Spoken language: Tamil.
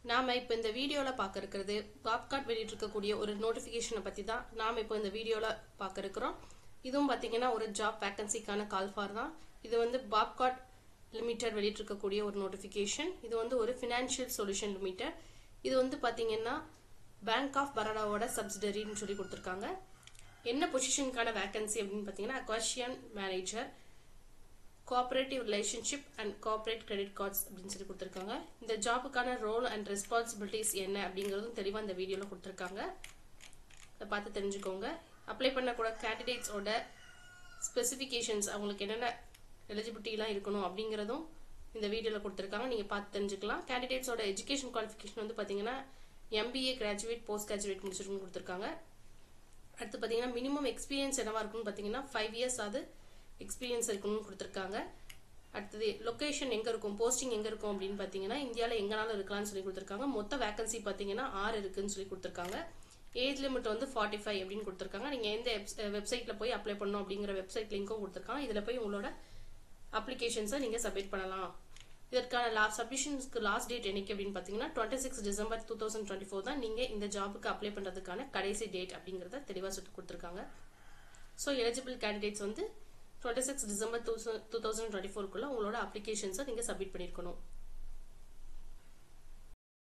நாம இப்போ இந்த வீடியோல பார்க்க இருக்கிறது பாப்கார்ட் வெளியிட்டு இருக்கக்கூடிய ஒரு நோட்டிஃபிகேஷனை பத்தி தான் நாம இப்போ இந்த வீடியோல பார்க்க இருக்கிறோம். இதுவும் பாத்தீங்கன்னா ஒரு ஜாப் வேகன்சிக்கான கால் ஃபார் தான். இது வந்து பாப்கார்ட் லிமிடெட் வெளியிட்டு இருக்கக்கூடிய ஒரு நோட்டிஃபிகேஷன். இது வந்து ஒரு ஃபினான்ஷியல் சொல்யூஷன் லிமிடெட். இது வந்து பாத்தீங்கன்னா பேங்க் ஆஃப் பரோடாவோட சப்சிடரின்னு சொல்லி கொடுத்துருக்காங்க. என்ன பொசிஷனுக்கான வேகன்சி அப்படின்னு பாத்தீங்கன்னா acquisition manager, cooperative relationship and corporate credit cards அப்படின்னு சொல்லி கொடுத்துருக்காங்க. இந்த ஜாபுக்கான ரோல் அண்ட் ரெஸ்பான்சிபிலிட்டிஸ் என்ன அப்படிங்கிறதும் தெளிவாக இந்த வீடியோவில் கொடுத்துருக்காங்க. அதை பார்த்து தெரிஞ்சுக்கோங்க. அப்ளை பண்ணக்கூட கேண்டிடேட்ஸோட ஸ்பெசிஃபிகேஷன்ஸ், அவங்களுக்கு என்னென்ன எலிஜிபிலிட்டிலாம் இருக்கணும் அப்படிங்கிறதும் இந்த வீடியோவில் கொடுத்துருக்காங்க. நீங்கள் பார்த்து தெரிஞ்சுக்கலாம். கேண்டிடேட்ஸோட எஜுகேஷன் குவாலிஃபிகேஷன் வந்து பார்த்தீங்கன்னா MBA கிராஜுவேட், போஸ்ட் கிராஜுவேட் முடிச்சிருக்குன்னு கொடுத்துருக்காங்க. அடுத்து பார்த்தீங்கன்னா மினிமம் எக்ஸ்பீரியன்ஸ் என்னவா இருக்குன்னு பார்த்தீங்கன்னா 5 years ஆகுது எக்ஸ்பீரியன்ஸ் இருக்கணும்னு கொடுத்துருக்காங்க. அடுத்தது லொக்கேஷன் எங்கே இருக்கும், போஸ்டிங் எங்கே இருக்கும் அப்படின்னு பார்த்தீங்கன்னா இந்தியாவில் எங்கனாலும் இருக்கலாம்னு சொல்லி கொடுத்துருக்காங்க. மொத்த வேகன்சி பார்த்தீங்கன்னா 6 இருக்குன்னு சொல்லி கொடுத்துருக்காங்க. ஏஜ் லிமிட் வந்து 45 அப்படின்னு கொடுத்துருக்காங்க. நீங்கள் எந்த வெப்சைட்டில் போய் அப்ளை பண்ணணும் அப்படிங்கிற வெப்சைட் லிங்க்கும் கொடுத்துருக்காங்க. இதில் போய் உங்களோட அப்ளிகேஷன்ஸை நீங்கள் சப்மிட் பண்ணலாம். இதற்கான சப்மிஷன்ஸ்க்கு லாஸ்ட் டேட் என்னைக்கு அப்படின்னு பார்த்தீங்கன்னா 26 December 2024 தான் நீங்கள் இந்த ஜாபுக்கு அப்ளை பண்ணுறதுக்கான கடைசி டேட் அப்படிங்கிறத தெளிவாக சொல்லி கொடுத்துருக்காங்க. ஸோ எலிஜிபிள் கேண்டிடேட்ஸ் வந்து 26 December 2024 உங்களோட அப்ளிகேஷன்ஸை நீங்கள் சப்மிட் பண்ணியிருக்கணும்.